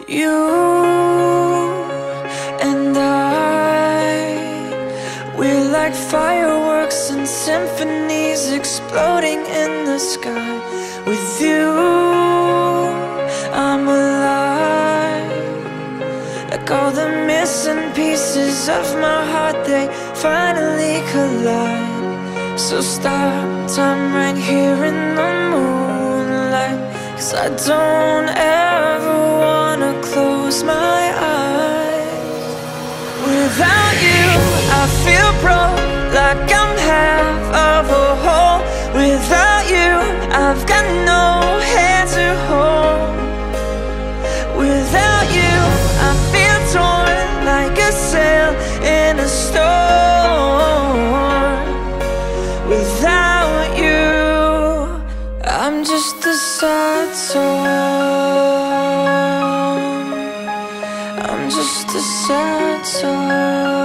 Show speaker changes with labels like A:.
A: You and we're like fireworks and symphonies exploding in the sky. With you, I'm alive. Like all the missing pieces of my heart, they finally collide. So stop time right here in the moonlight, 'cause I don't ever wanna close my eyes. Without you, I feel broke, like I'm half of a whole. Without you, I've got no hand to hold. Without you, I feel torn like a sail in a storm. Without you, I'm just a sad song. I'm just a sad song.